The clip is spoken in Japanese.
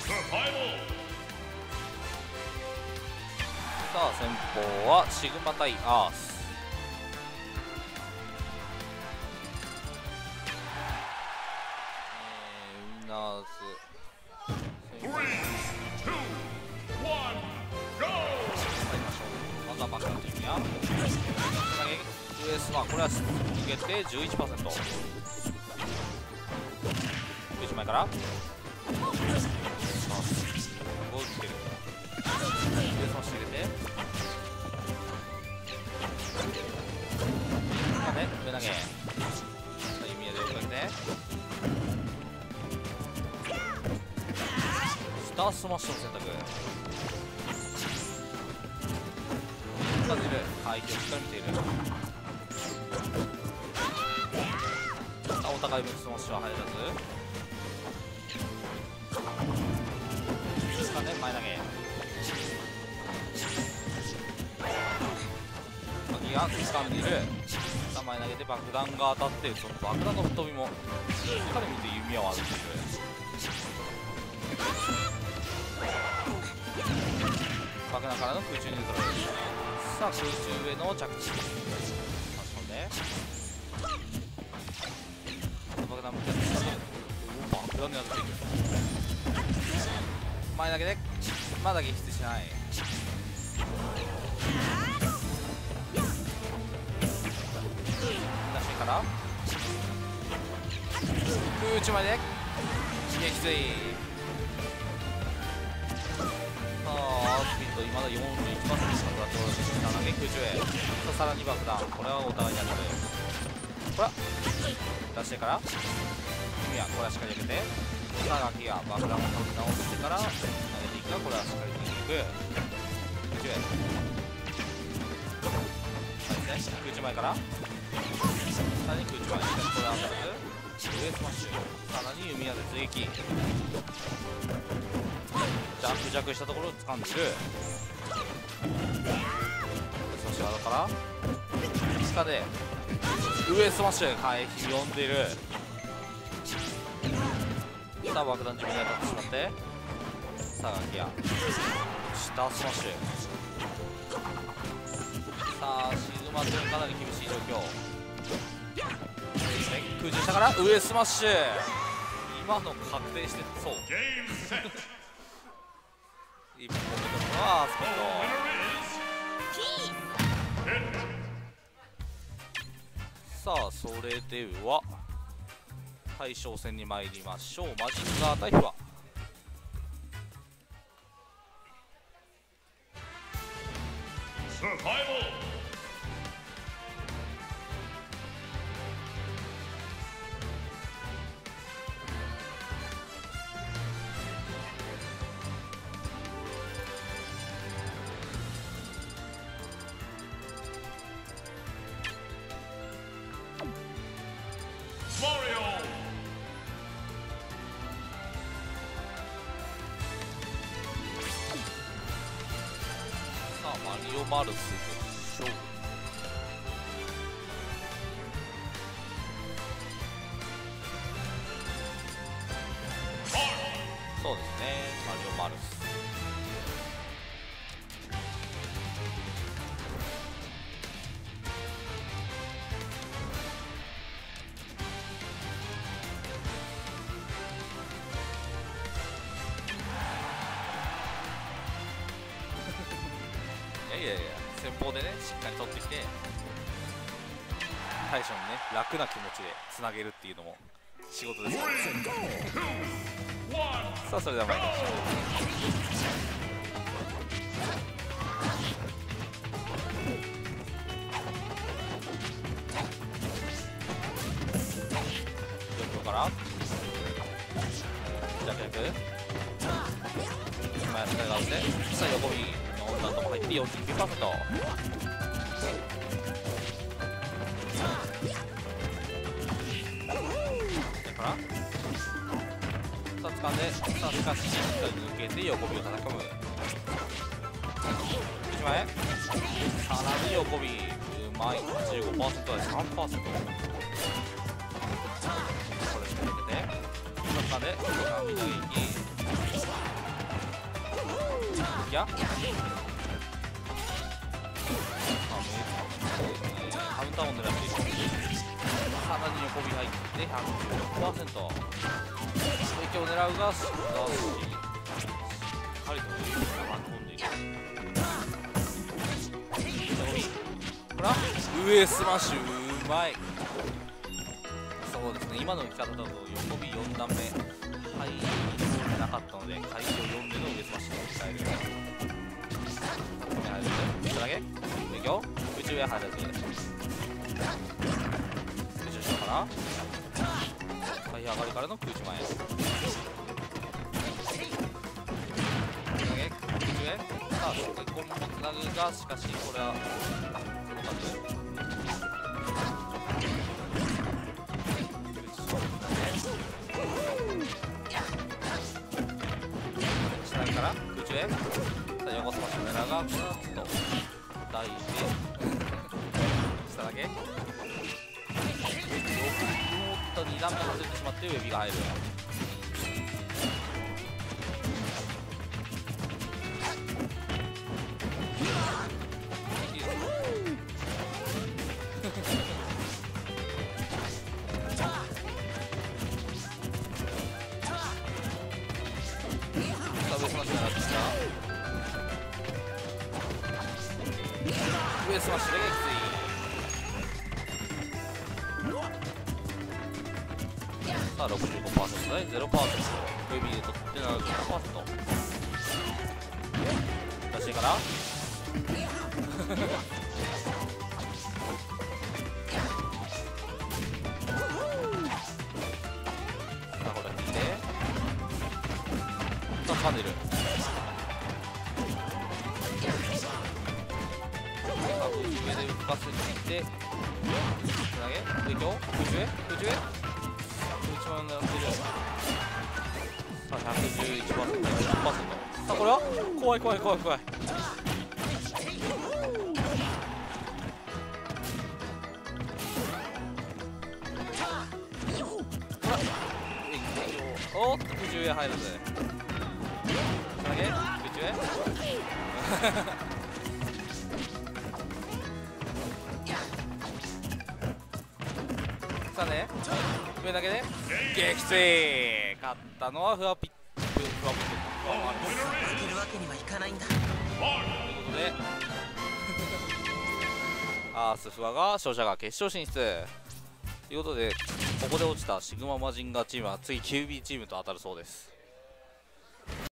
さあ先方はシグマ対アース。ウィナーズまずはバックアウト意味やUS1、これは逃げて 11%。 1枚から5打ってる。US1 して入れてまあね、上投げ弓矢で追いかけてスタースマッシュの選択。感じる相手をしっかり見ている。お互い分スマッシュは入らずかね、前投げ鍵が掴んでいる。さあ前投げで爆弾が当たって、その爆弾の吹っ飛びもしっかり見て弓矢を当てている。爆弾からの空中ニュートラルですね。さあ空中への着地、爆弾向けて爆弾に当たっていく。前だけでまだ撃出しない。出しから空中まで撃墜。スピンと今だ 41% しか食らっておらず、7撃空中へ。さらに爆弾、これはお互いに当たる。これは出してから弓矢、これはしっかり上げて、さあガキが爆弾を取り直してから投げていくが、これはしっかり逃げていく。空中へですね、空中前からさらに空中前、これは当たらず上スマッシュ、さらに弓矢で追撃。ジャンプ弱したところを掴んでいる。そして側から下で上スマッシュ、回避読んでいる。さあ爆弾自分に当たってしまって、さあガキヤ下スマッシュ。さあシグマ戦かなり厳しい状況。空中下から上スマッシュ、今の確定してそう一本目ののはスピード。さあそれでは対象戦に参りましょう。マジンガー対フワ。マリオマルスでしょう。そうですね、マリオマルス。いやいや、先方でねしっかり取ってきて対処にね楽な気持ちでつなげるっていうのも仕事ですから、ね、さあそれでは参りましょう。状況からジャクジャク今やったがあって、さあ横右なんとも入って 49%。 だからさあ掴んで、さあしかししっかり抜けて横火を叩き込む。1枚さらに横火うまい。 15% で 3%。 これしっかり抜けて掴んで掴み抜きゃカウンターを狙っている。さらに横火入って116%。影響を狙うがしっかりと運んでいる。ほら上スマッシュうまい。そうですね、今の打ち方だと横火4段目入りなかったので、回避を4での上スマッシュに使える。入る下投げ影響宇宙へ入るやつ。空中下から回避上がりからの空中前へ投げ空中へ。さあコンボつなぐが、しかしこれはこの感じで下投げから空中へ。さあ横スマッシュ狙うが、これはちょっと大事で下投げ2段目外れてしまってウェビが入る。上スマッシュで撃墜。さあ 65% で 0%、 ウェビーで取って 75%。 出してからさあこれ引いて、さあパネル上で浮かせていってつなげ影響空中へ空中へ1万狙ってる。さあ 111%、 さあこれは怖い。おっと空中へ入るぜ。つなげ空中へさあね、上だけで撃墜。勝ったのはフワピップ。ということでアースフワが勝者が決勝進出ということで、ここで落ちたシグママジンガーチームは次 QB チームと当たるそうです。